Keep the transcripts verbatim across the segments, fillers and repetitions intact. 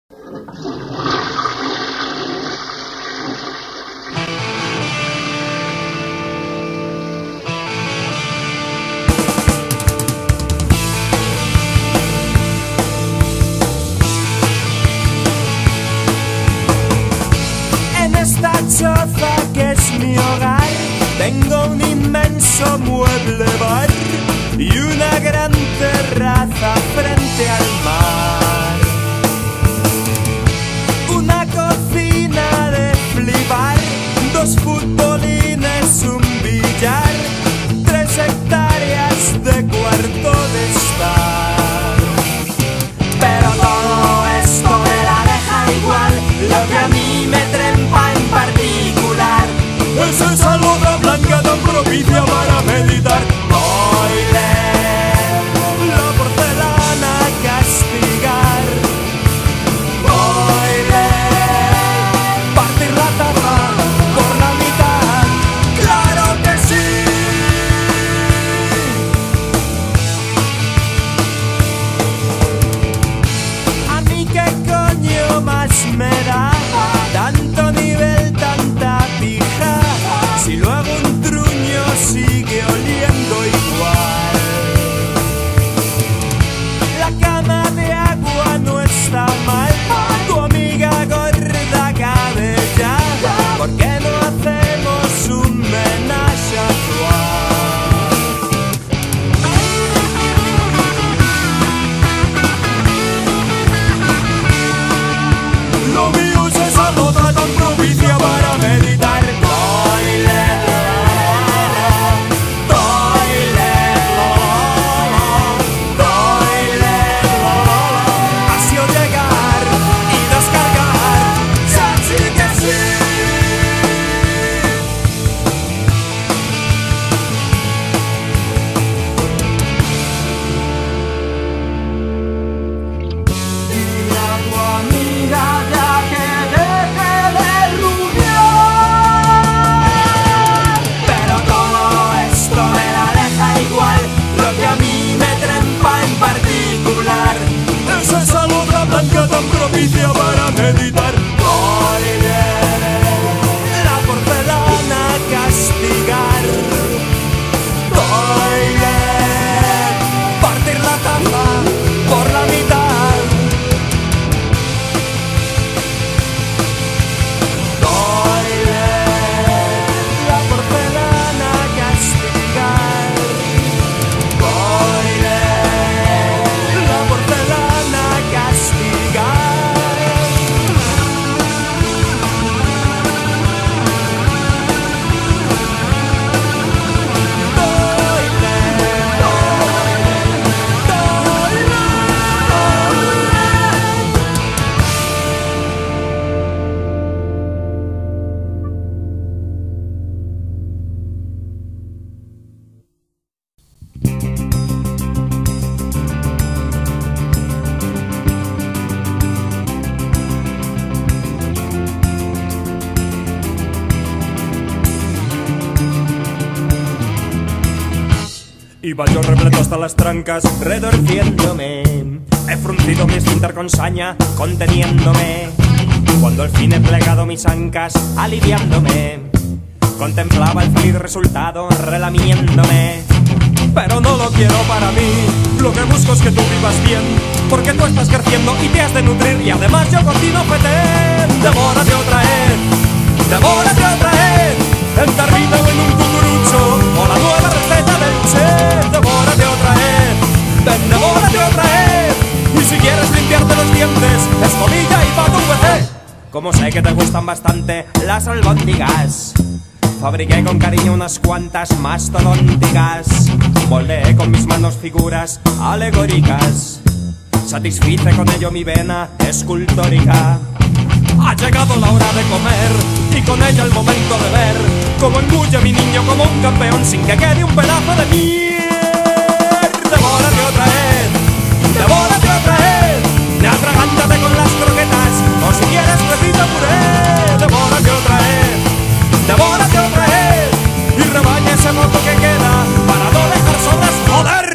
Choza que es mi hogar, tengo un inmenso mueble bar y una gran terraza frente al mar. Una cocina de flipar, dos futbolines, un billar, tres hectáreas de cuarto de estar. Pero todo esto me la deja igual, lo que a mí me trempa en particular es esa loca blanca tan propicia para meditar. Boiler, la porcelana castigar. Boiler, partir la taza por la mitad. ¡Claro que sí! A mí qué coño más me da tanto nivel, tanta pija, si luego un truño sigue oliendo igual. La cama de agua no está mal, tu amiga gorda cabe ya, ¿por qué no hacemos un menage à trois? Lo mío es esa nota tan propicia para meditar. Toilet, toilet, toilet. Ha sido llegar y descargar, así que sí. Dile a tu amiga ya que deje de rumiar. Pero todo esto me la deja igual, lo que a mí me trempa en particular es esa loca blanca tan propicia para meditar. Boiler, la porcelana castigar. Boiler, partir la taza por la mitad. Boiler, la porcelana castigar. Boiler, la porcelana castigar. Iba yo repleto hasta las trancas, retorciéndome. He fruncido mi esfínter con saña, conteniéndome. Cuando al fin he plegado mis ancas, aliviándome, contemplaba el feliz resultado, relamiéndome. Pero no lo quiero para mí, lo que busco es que tú vivas bien, porque tú estás creciendo y te has de nutrir, y además yo cocino fetén. Devórate otra vez, devórate otra vez, enterrado en un cucurucho, o la nueva receta del chef. Devórate otra vez, ven, devórate otra vez, y si quieres limpiarte los dientes, escobilla y pa' tu P C. Como sé que te gustan bastante las albóndigas, fabriqué con cariño unas cuantas mastodónticas. Moldeé con mis manos figuras alegóricas, satisfice con ello mi vena escultórica. Ha llegado la hora de comer y con ella el momento de ver cómo engulle mi niño como un campeón sin que quede un pedazo de mierda. Devórate otra vez, devórate otra vez, atragántate con las croquetas, o si quieres recita puré. Devórate otra vez, devórate otra vez, y rebaña ese moco que queda para no dejar sobras, joder.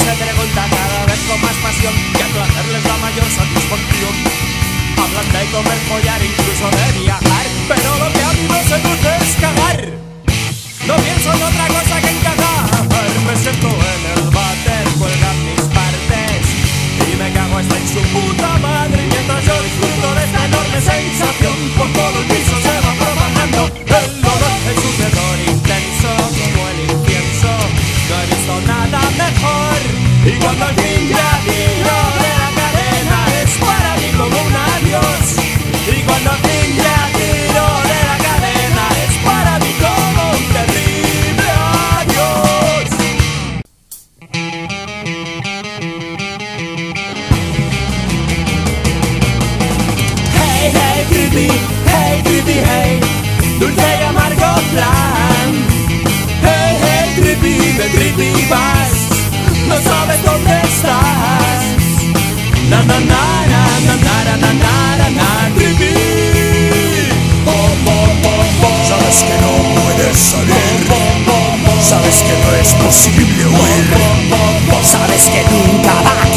se pregunta cada vez con más pasión qué placer les da mayor satisfacción. Hablan de comer, follar, incluso de viajar, pero lo que a mí me seduce es cagar. No pienso en otra cosa que en cagar. Me siento en el váter, cuelgan mis partes y me cago hasta en su puta madre. Y mientras yo disfruto de esta enorme sensación, por todo el piso se va propagando el olor, es un terror intenso como el incienso. No he visto nada mejor. Y cuando al fin ya tiro de la cadena es para mí como un adiós. Y cuando al fin ya tiro de la cadena es para mí como un terrible adiós. Hey, hey, creepy, hey, creepy, hey, dulce y amargo plan. Hey, hey, creepy, de creepy vas, no sabes dónde estás. Na na na na na na na na na creepy. Bom, bom, bom, bom. Sabes que no puedes salir, Bom, bom, bom, bom. sabes que no es posible huir, Bom, bom, bom. sabes que nunca va a